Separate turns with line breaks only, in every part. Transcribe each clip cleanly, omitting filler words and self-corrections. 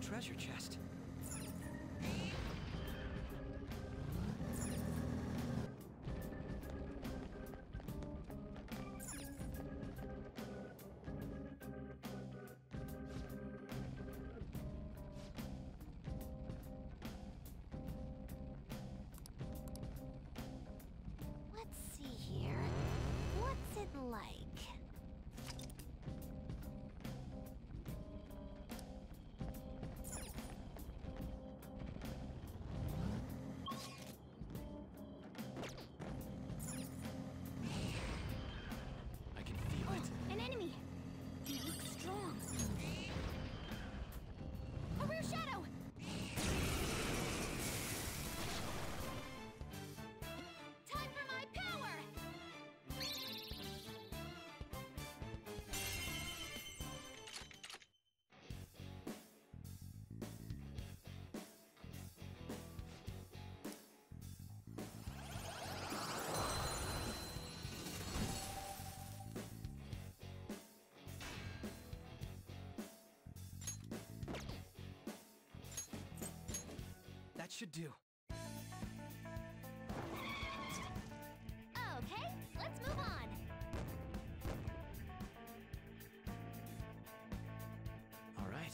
treasure chest.
Let's see here. What's it like?
I can feel it.
An enemy! He looks strong. A rare shadow! Time for my power!
That should do.
Okay, let's move on.
All right.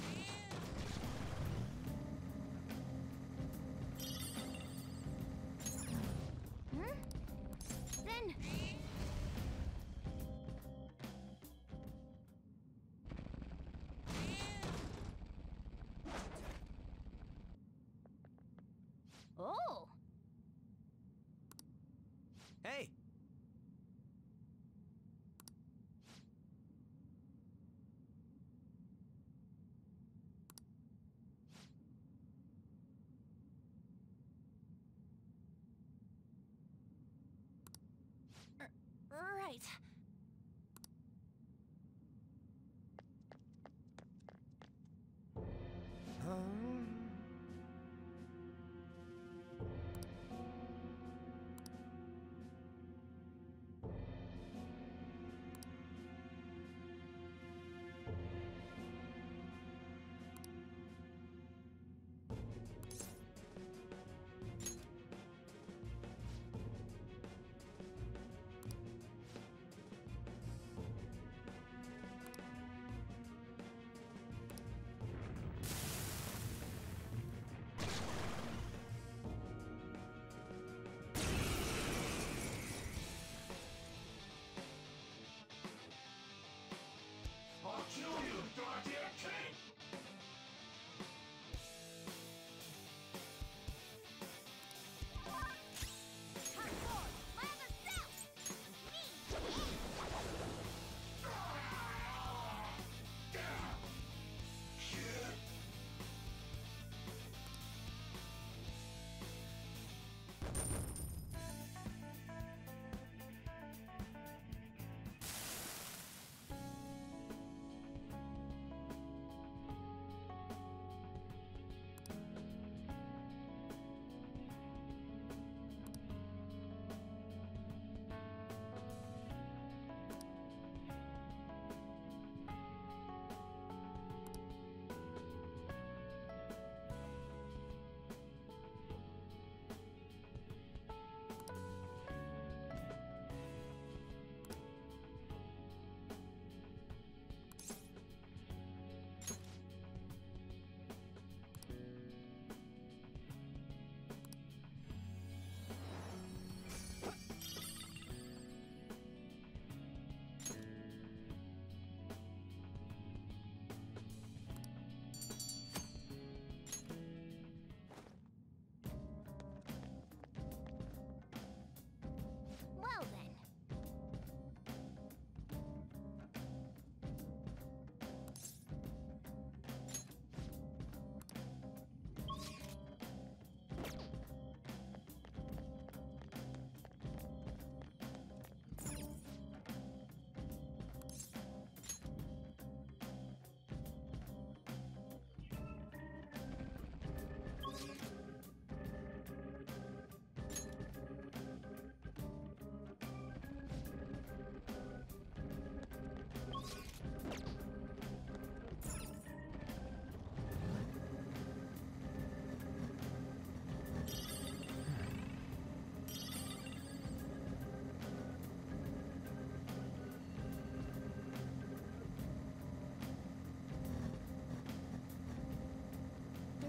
Then... Oh!
Hey!
Right.
I'll kill you, goddamn king!
Hardcore! My other self! Me!
Shit!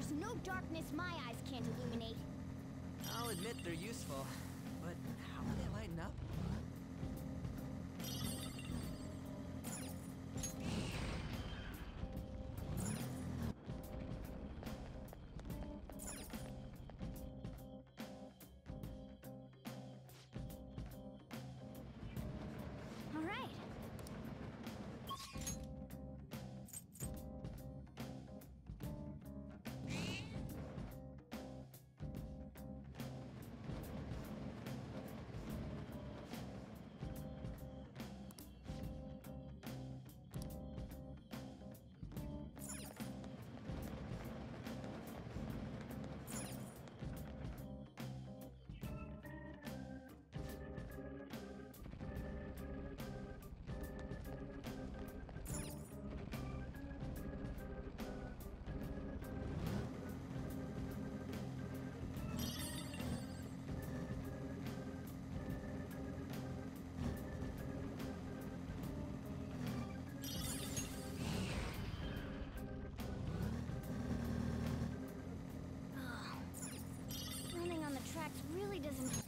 There's no darkness my eyes can't illuminate.
I'll admit they're useful, but how will they lighten up?
All right. Running on the tracks really doesn't...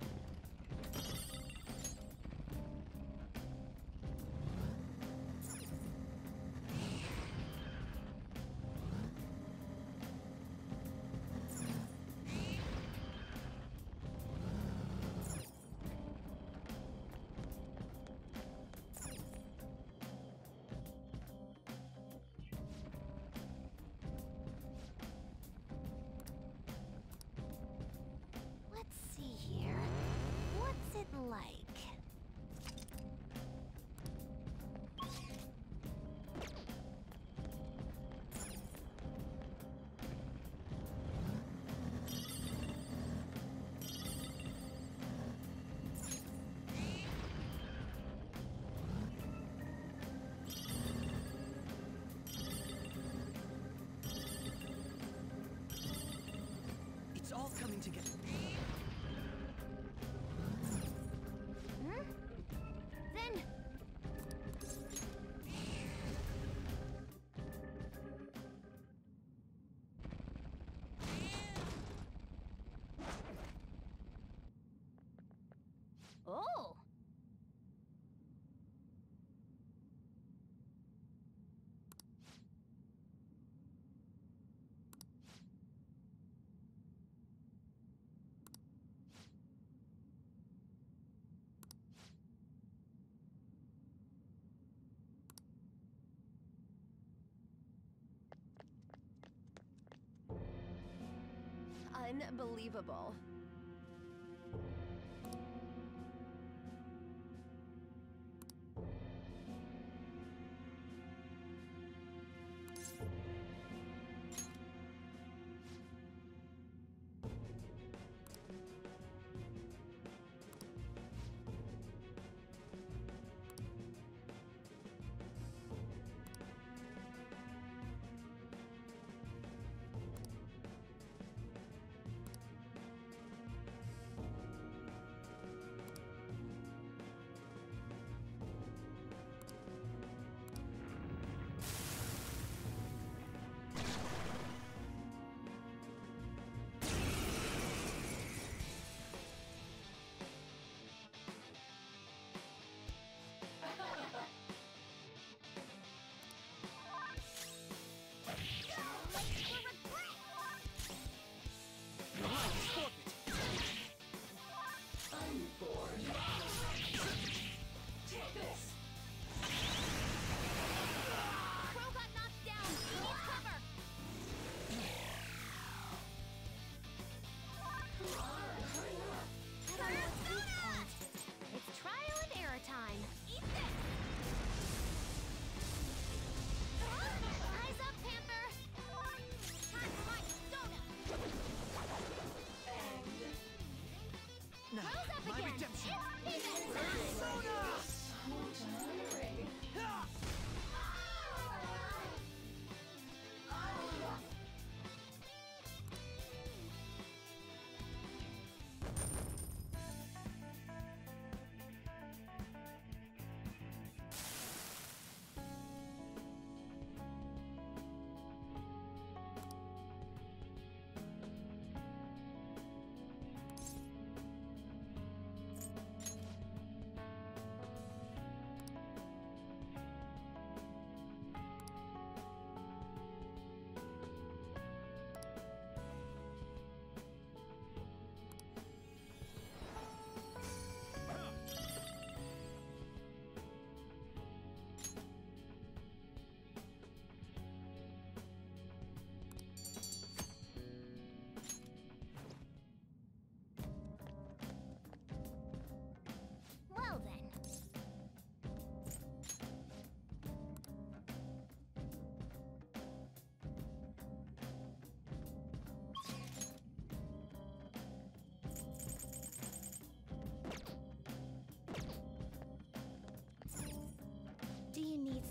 Let's see here. What's it like?
It's all coming together.
Hmm? Then... Oh!
Unbelievable.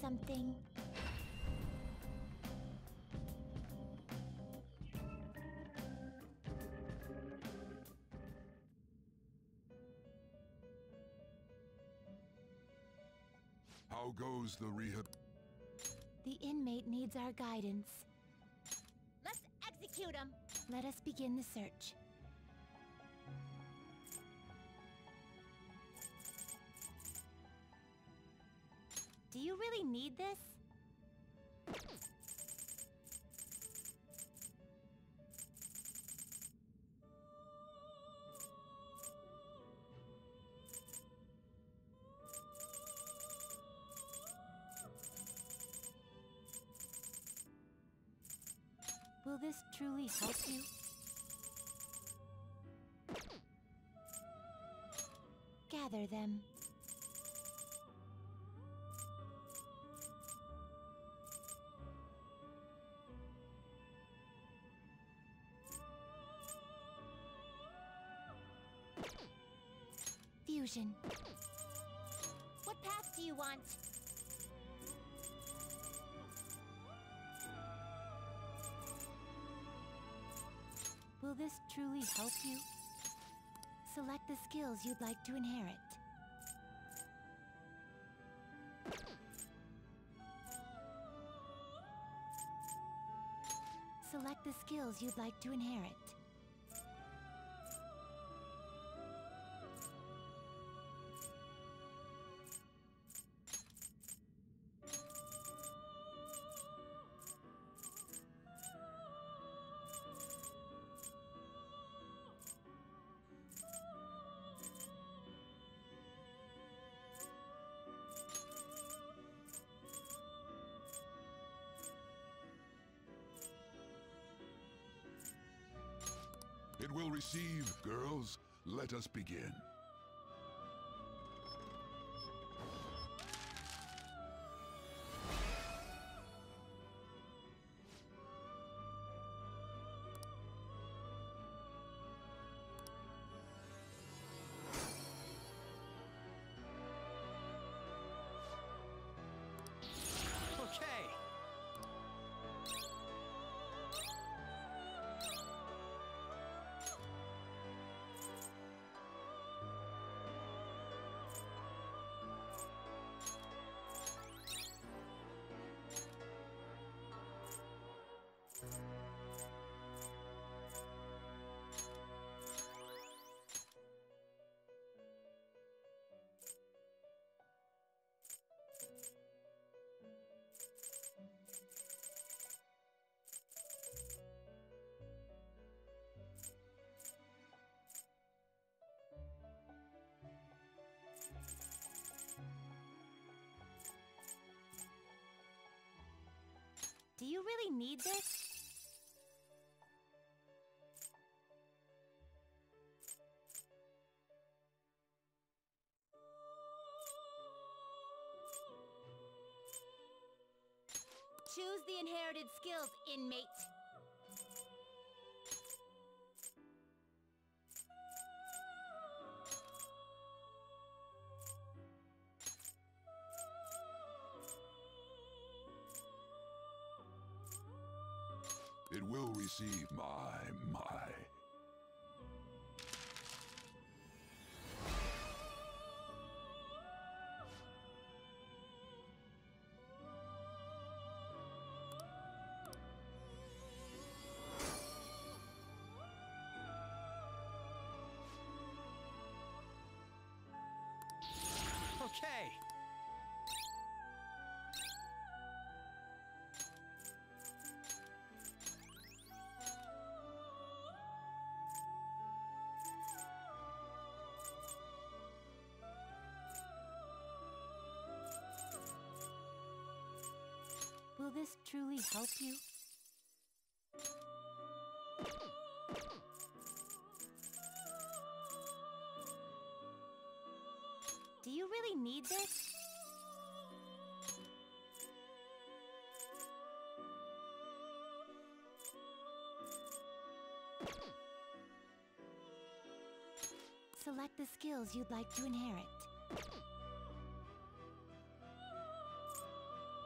something?
How goes the rehab?
The inmate needs our guidance.
Let's execute him!
Let us begin the search.
Do you really need this?
Will this truly help you? Gather them. Fusion.
What path do you want?
Will this truly help you? Select the skills you'd like to inherit. Select the skills you'd like to inherit.
It will receive, girls. Let us begin.
Okay.
Do you really need this? Choose the inherited skills, inmate.
It will receive my.
Okay.
Will this truly help you?
Do you really need this?
Select the skills you'd like to inherit.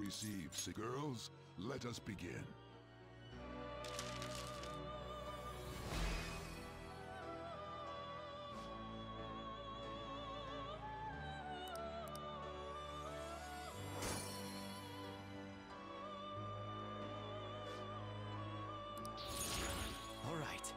receive. Girls, let us begin.
All right.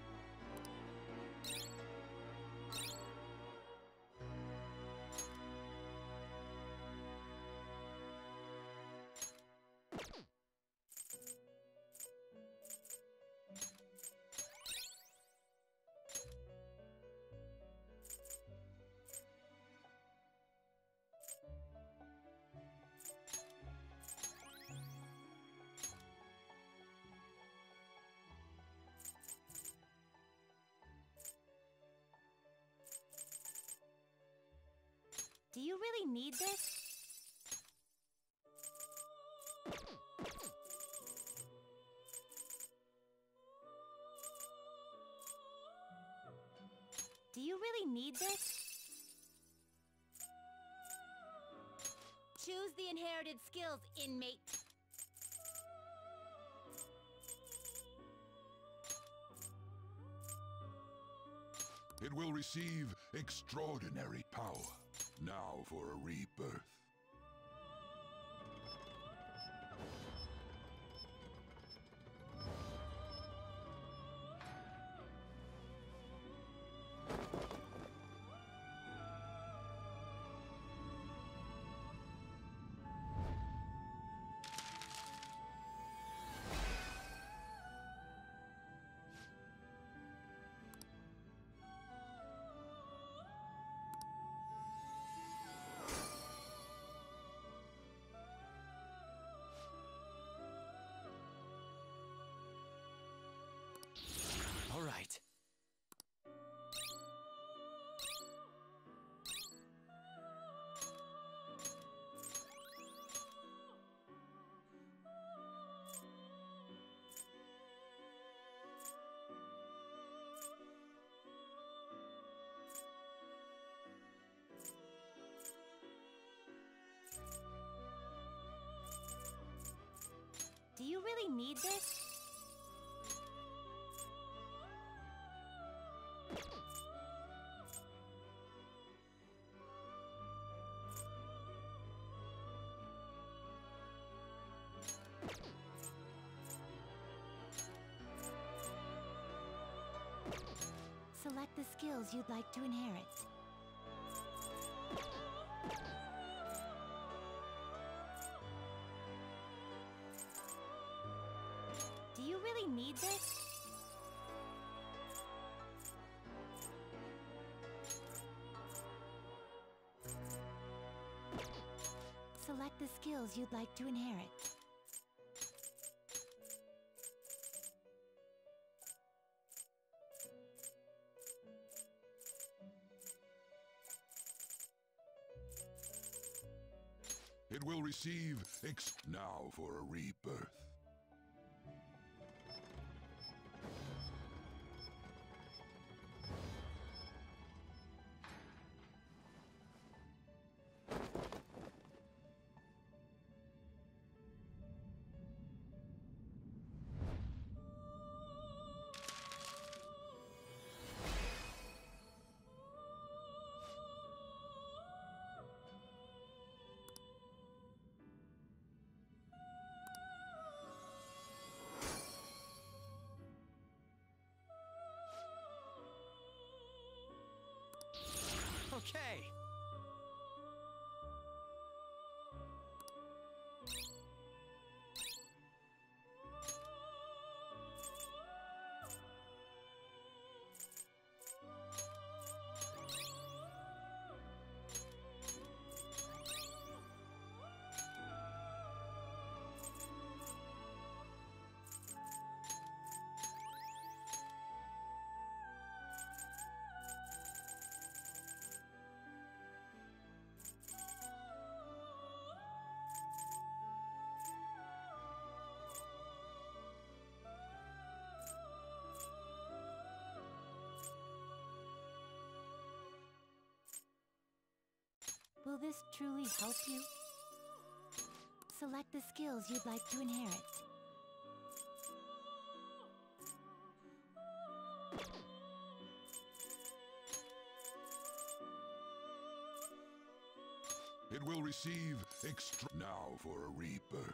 Do you really need this? Do you really need this?
Choose the inherited skills, inmate.
It will receive extraordinary power. Now for a rebirth.
All right.
Do you really need this? Select the skills you'd like to inherit. Do you really need this? Select the skills you'd like to inherit.
It will receive now for a rebirth.
Okay.
Will this truly help you? Select the skills you'd like to inherit.
It will receive now for a rebirth.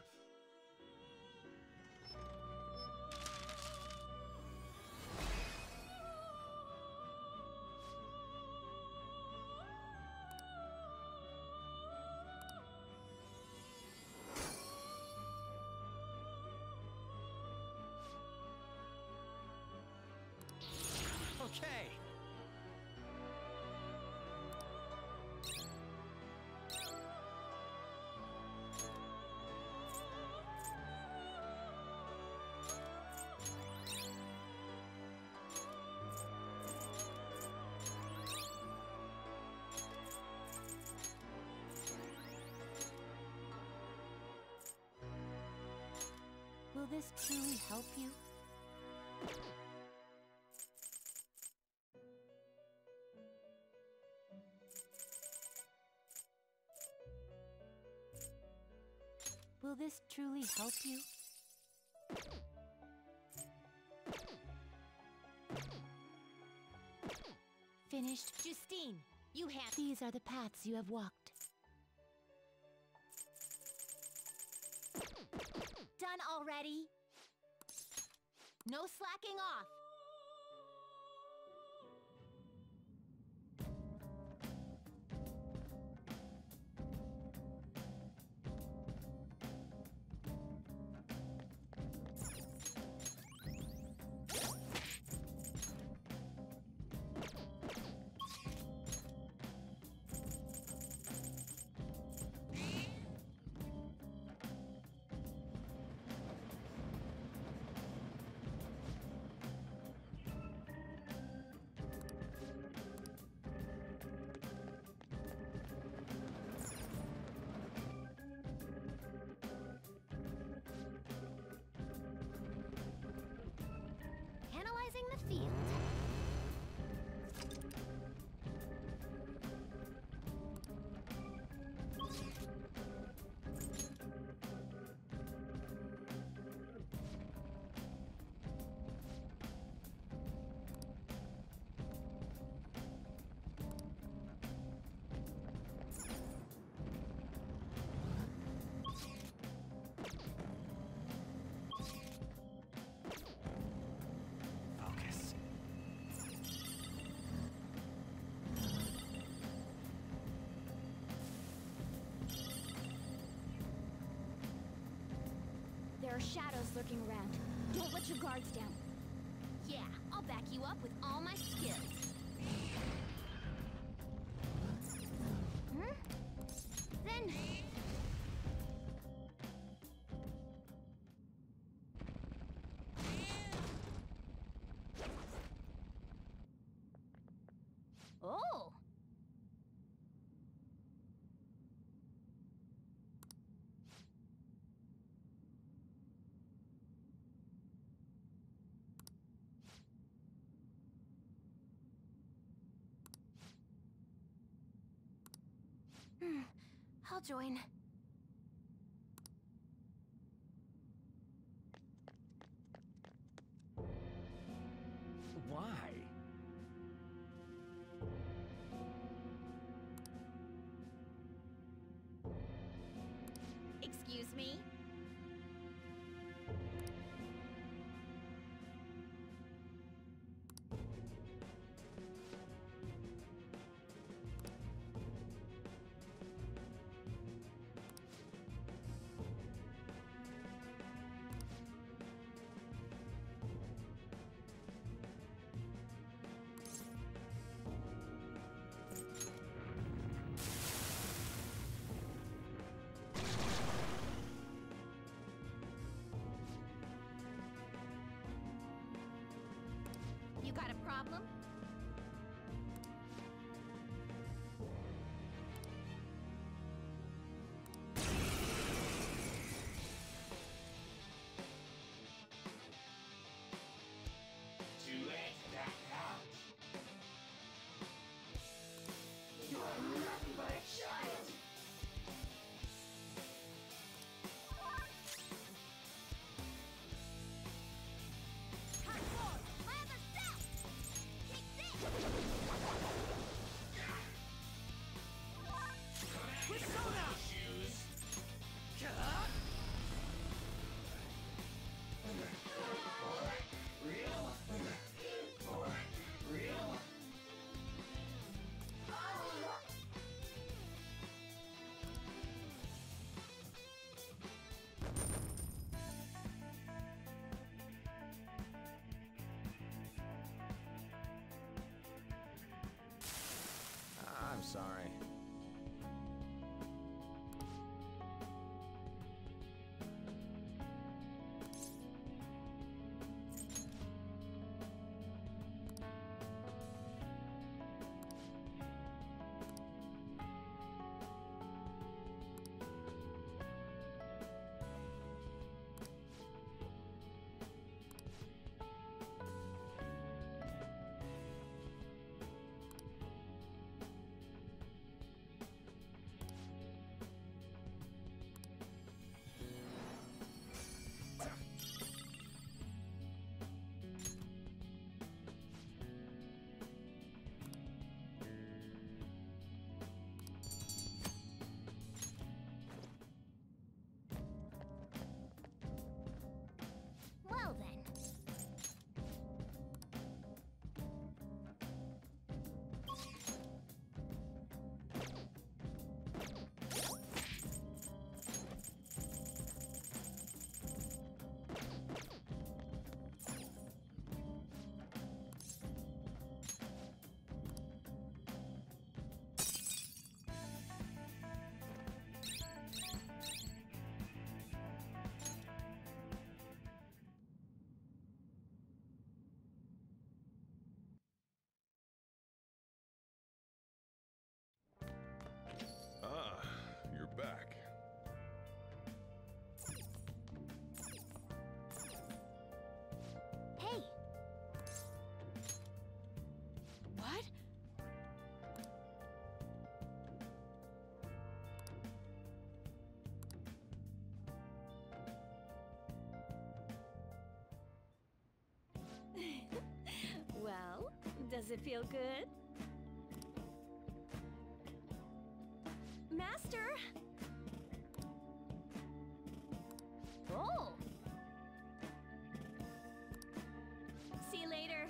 Okay.
Will this truly help you? Will this truly help you? Finished?
Justine, you have...
These are the paths you have walked.
Done already? No slacking off. Analyzing the field.
Focus.
There are shadows lurking around. Don't let your guards down. Yeah, I'll back you up with all my skills. Then... Oh! I'll join.
Why?
Excuse me?
sorry.
Well then.
Ah, you're back.
Hey!
What?
Well, does it feel good? Master! Oh! See you later.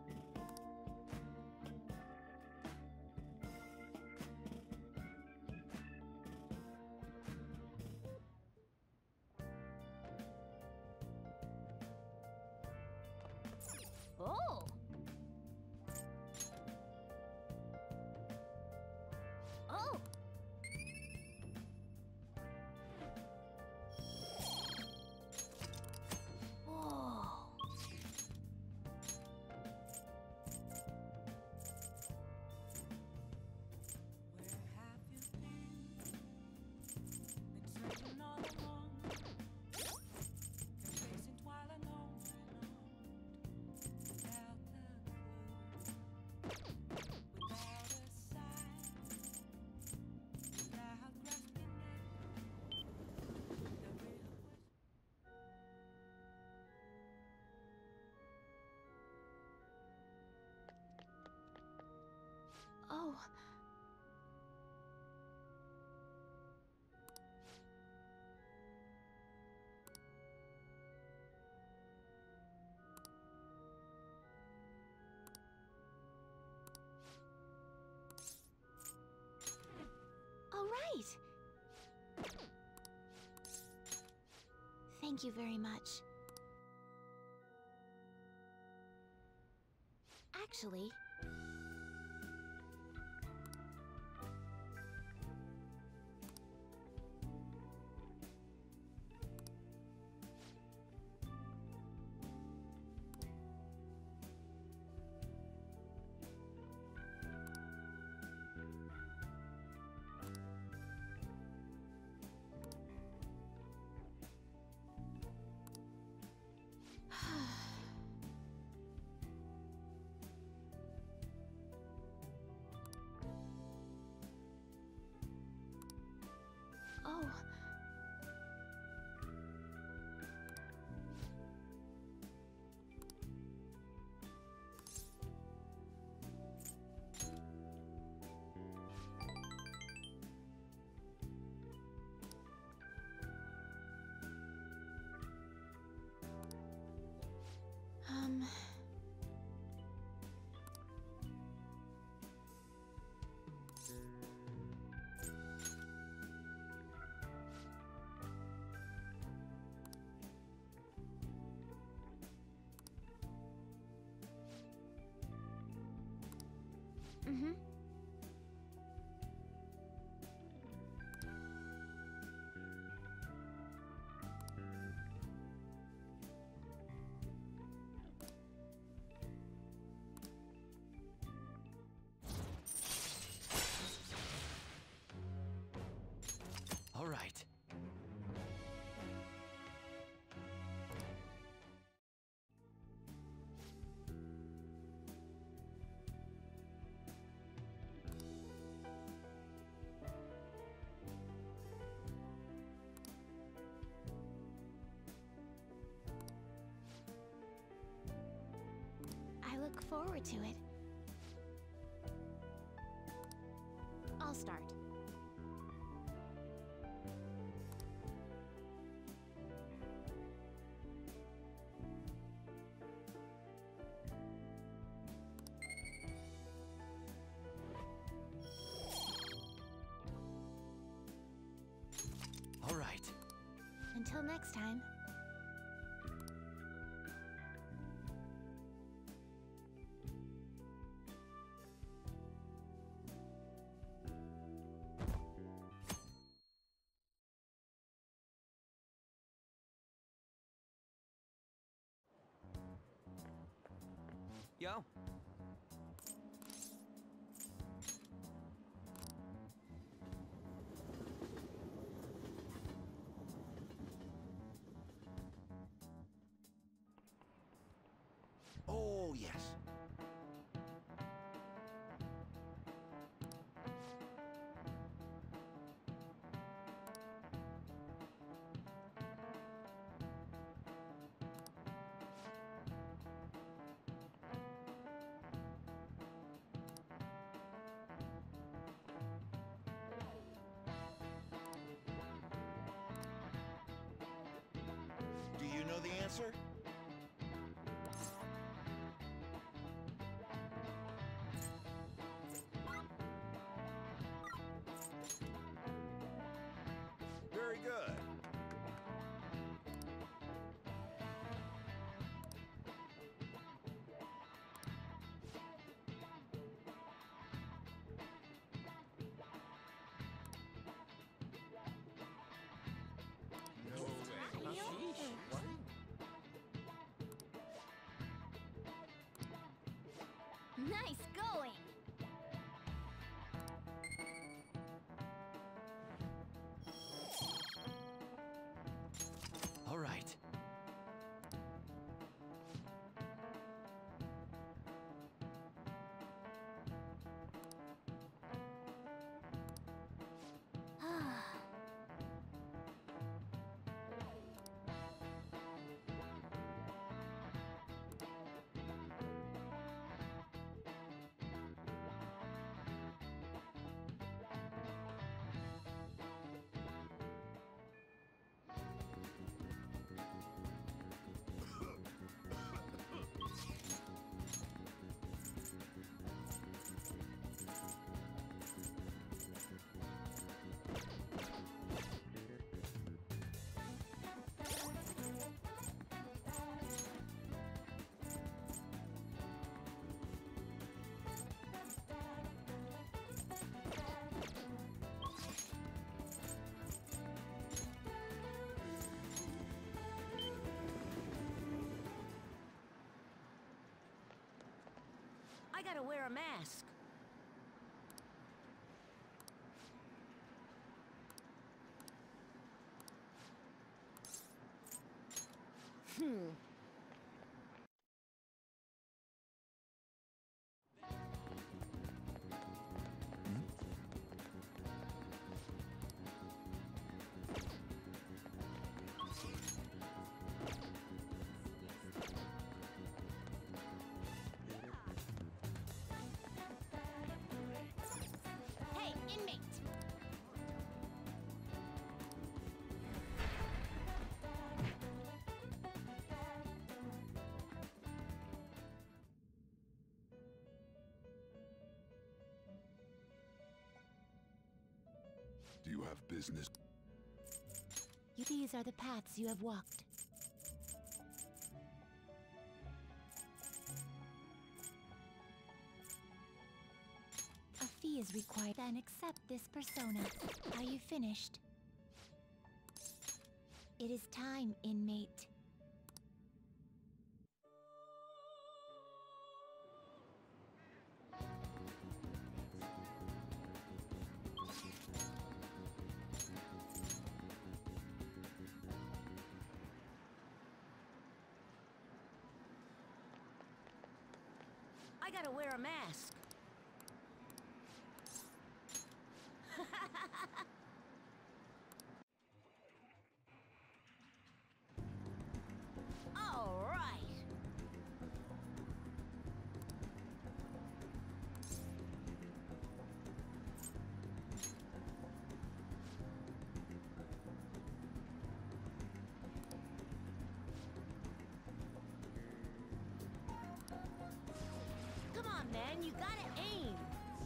Oh! Oh! Whoa!
Where have you been? Been searching all along, facing while alone without the clue, without a sign, without grasping it. The real
Oh. All right. Thank you very much. Actually, oh. Mm-hmm. look forward to it.
I'll start.
All right.
Until next time.
Yo.
Oh, yes. Do you know the answer? Very good. No way.
Nice going!
All right.
I gotta wear a mask.
Hey, inmate!
Do you have business?
These are the paths you have walked. A fee is required, then accept this persona. Are you finished? It is time, inmate.
I gotta wear a mask. All right. man. You gotta aim.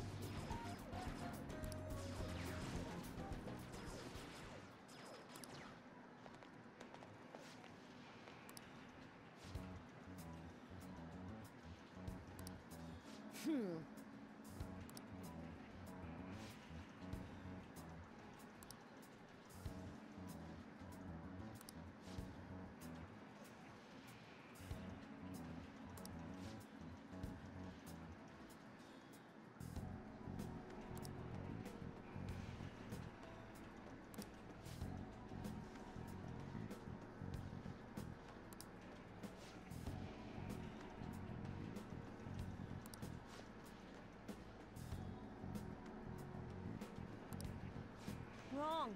Wrong.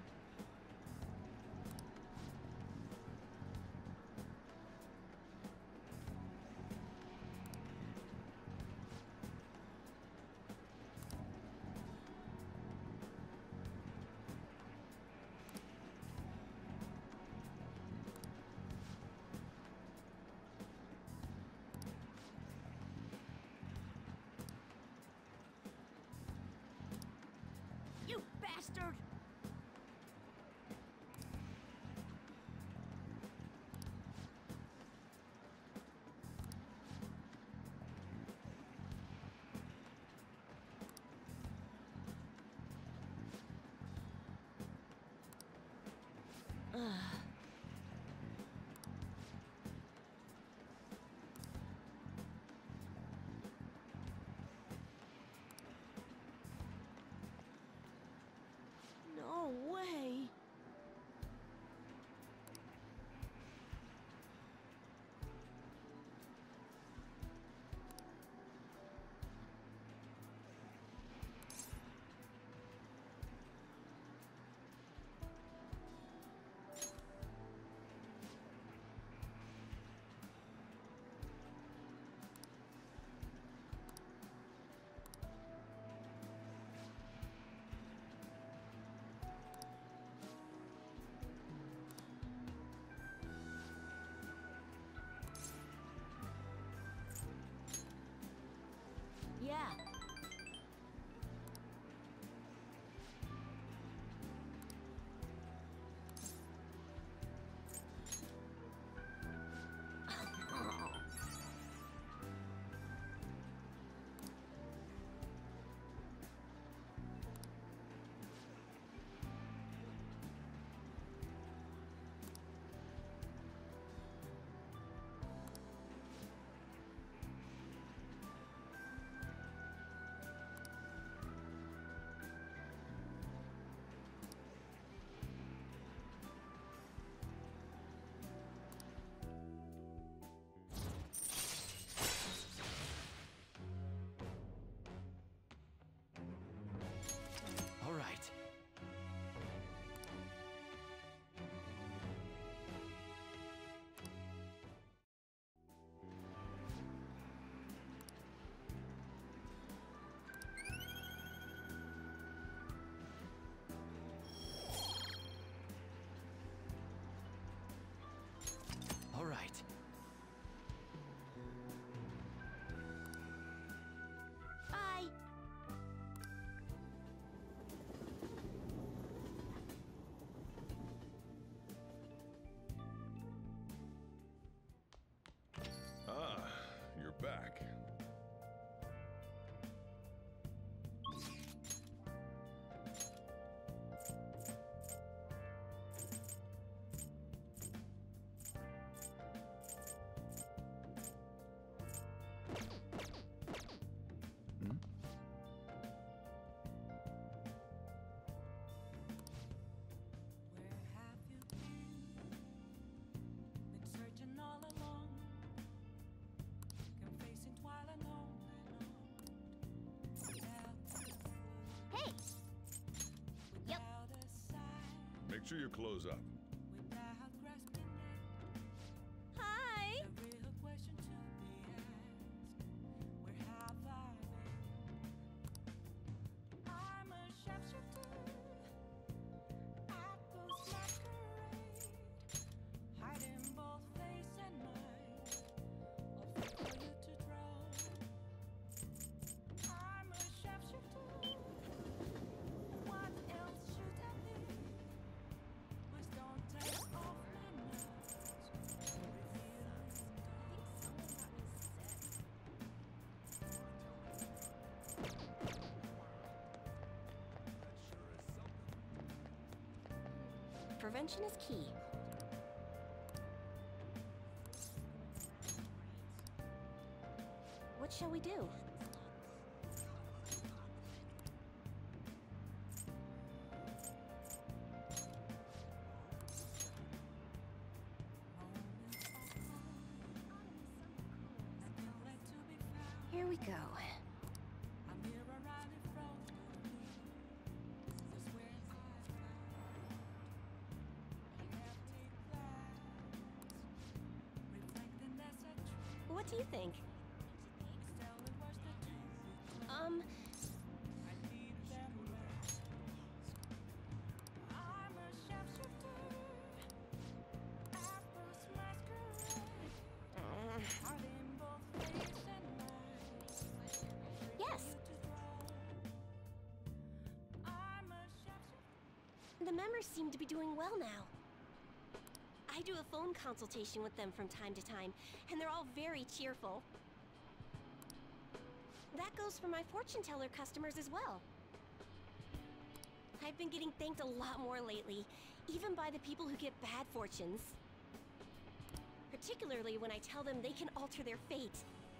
You bastard! No way. Yeah.
All right. All right.
Bye.
Ah, you're back.
Where have you been? Been searching all along, confessing while alone
Hey! Yep.
without a sign,
Make sure you close up.
without grasping it.
Hi.
The real question to be asked: where have I been? I'm a sharpshooter at Ghost Masquerade, hiding both face and mind, all fit for you to draw.
Prevention is key. What shall we do? Here we go. What do you think? Yes. The members seem to be doing well now. I do a phone consultation with them from time to time, and they're all very cheerful. That goes for my fortune teller customers as well. I've been getting thanked a lot more lately, even by the people who get bad fortunes. Particularly when I tell them they can alter their fate.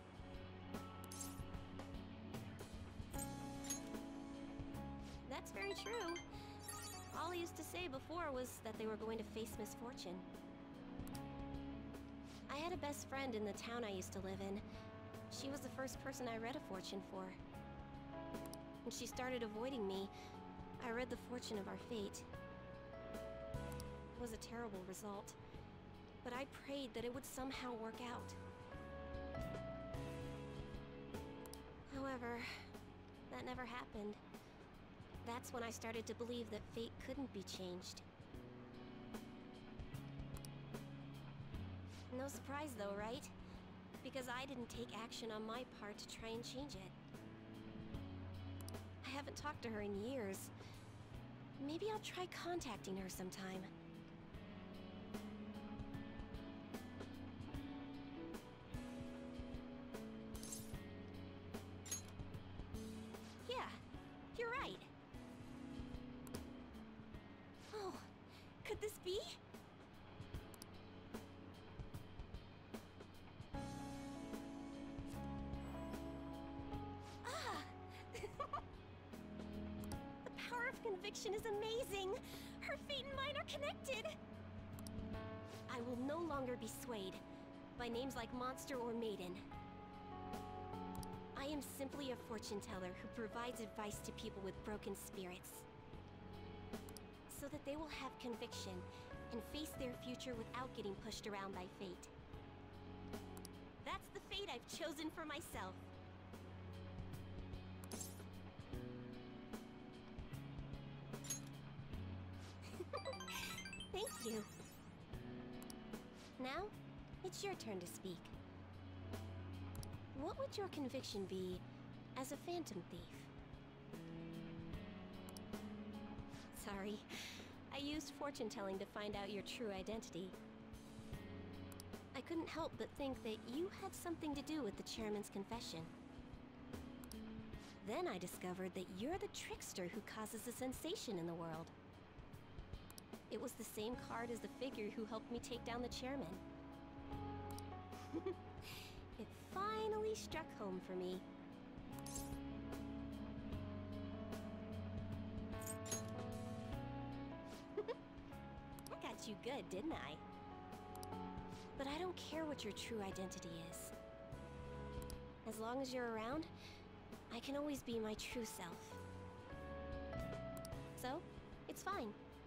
That's very true. All I used to say before was that they were going to face misfortune. I had a best friend in the town I used to live in. She was the first person I read a fortune for. When she started avoiding me, I read the fortune of our fate. It was a terrible result, but I prayed that it would somehow work out. However, that never happened. That's when I started to believe that fate couldn't be changed. No surprise though, right? Because I didn't take action on my part to try and change it. I haven't talked to her in years. Maybe I'll try contacting her sometime. Yeah, you're right. Oh, could this be? Conviction is amazing! Her fate and mine are connected! I will no longer be swayed by names like monster or maiden. I am simply a fortune teller who provides advice to people with broken spirits, so that they will have conviction and face their future without getting pushed around by fate. That's the fate I've chosen for myself. Thank you. Now, it's your turn to speak. What would your conviction be as a phantom thief? Sorry, I used fortune telling to find out your true identity. I couldn't help but think that you had something to do with the chairman's confession. Then I discovered that you're the trickster who causes a sensation in the world. It was the same card as the figure who helped me take down the chairman. It finally struck home for me. I got you good, didn't I? But I don't care what your true identity is. As long as you're around, I can always be my true self. So, it's fine.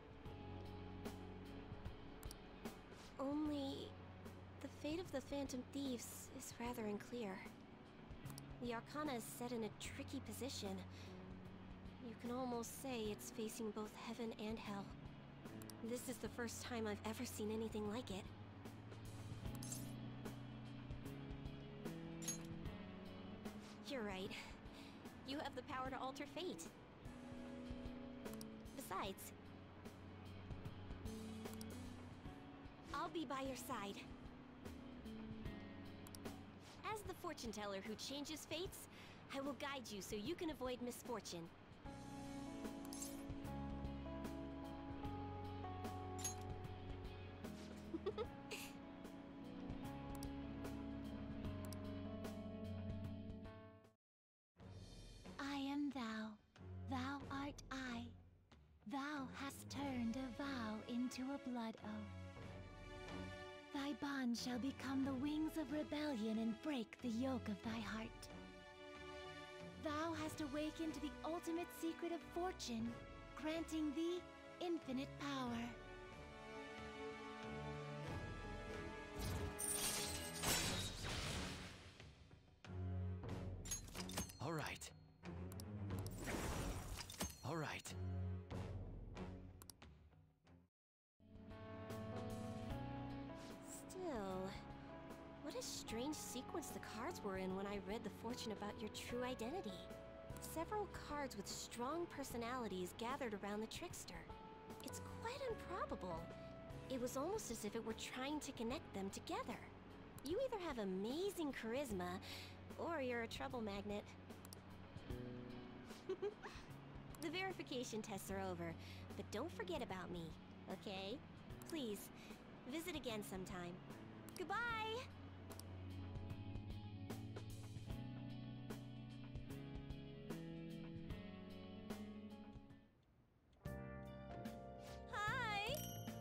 Only, the fate of the Phantom Thieves is rather unclear. The Arcana is set in a tricky position. You can almost say it's facing both heaven and hell. This is the first time I've ever seen anything like it. You're right. You have the power to alter fate. Besides, I'll be by your side. As the fortune teller who changes fates, I will guide you so you can avoid misfortune.
blood oath. Thy bond shall become the wings of rebellion and break the yoke of thy heart. Thou hast awakened the ultimate secret of fortune, granting thee infinite power.
All right. All right.
Still, what a strange sequence the cards were in when I read the fortune about your true identity. Several cards with strong personalities gathered around the trickster. It's quite improbable. It was almost as if it were trying to connect them together. You either have amazing charisma, or you're a trouble magnet. The verification tests are over, but don't forget about me, okay? Please, visit again sometime. Goodbye! Hi!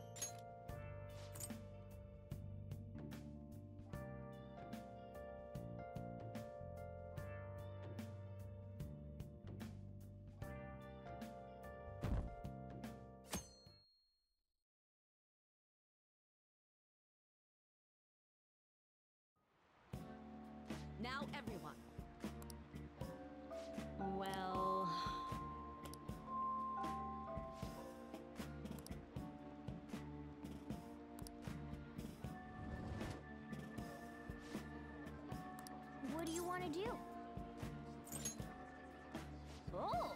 Now, everyone. Well...
What do you want to do? Oh!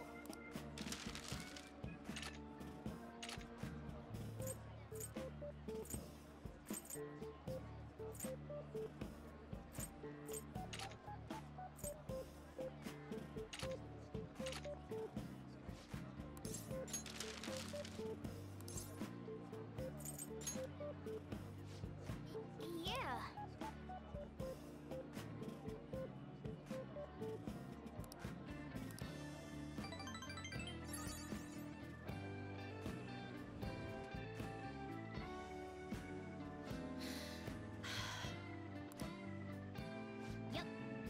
Yeah. Yep.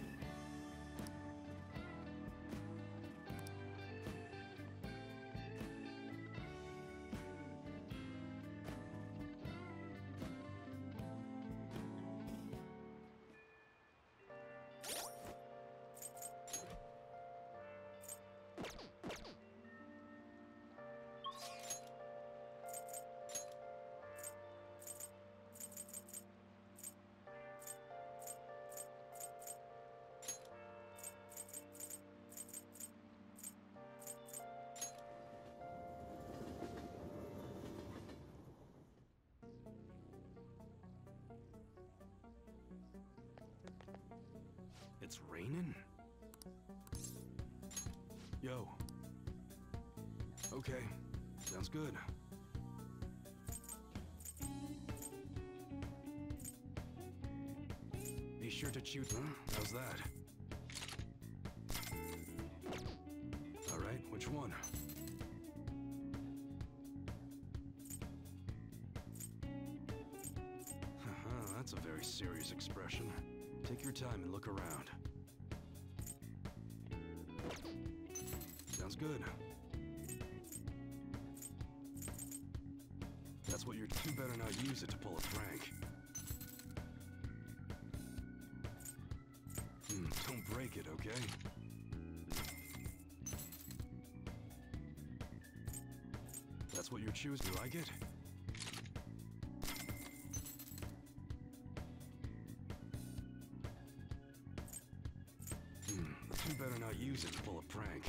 It's raining? Yo. Okay, sounds good. Be sure to chew. Huh? How's that? Alright, which one? Haha, that's a very serious expression. Take your time and look around. Sounds good. That's what you're... You better not use it to pull a prank. Don't break it, okay? That's what you're choosing. You like it? You better not use it to pull a prank.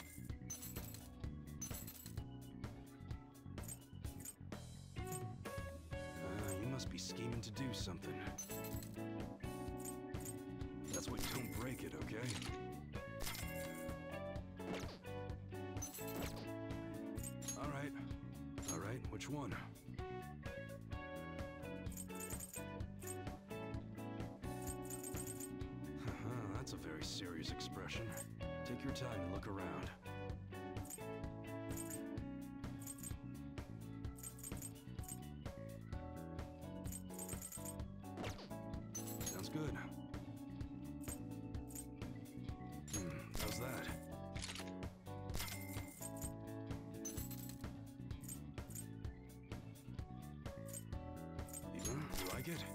You must be scheming to do something. That's what... Don't break it, okay? Alright. Alright, which one? That's a very serious expression. Take your time and look around. Sounds good. How's that? You like it?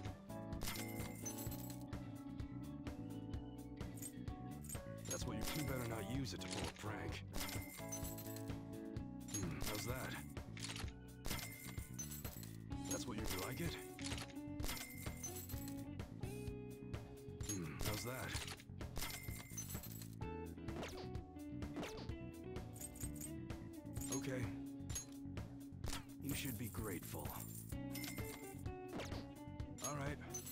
That's what you better not use it to pull a prank. How's that? That's what you like it? How's that? Okay. You should be grateful. All right.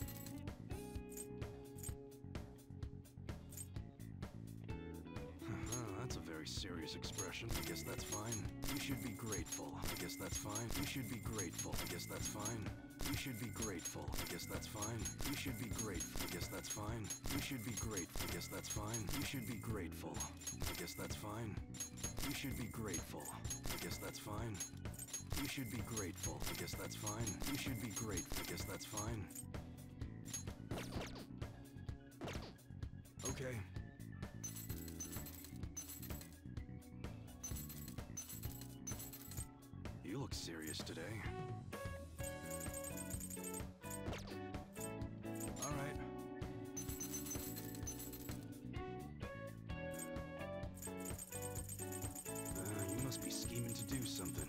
That's a very serious expression. I guess that's fine. You should be grateful. I guess that's fine. You should be grateful. I guess that's fine. You should be grateful. I guess that's fine. You should be grateful. I guess that's fine. You should be grateful. I guess that's fine. You should be grateful. I guess that's fine. You should be grateful. I guess that's fine. You should be grateful. I guess that's fine. You should be grateful. I guess that's fine. Okay. You look serious today. All right. You must be scheming to do something.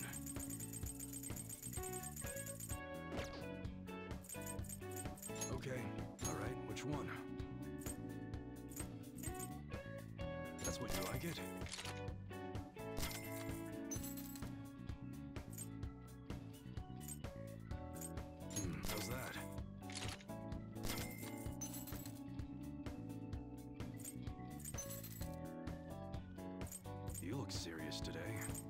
Okay. All right. Which one? That's what you like it? How's that? You look serious today.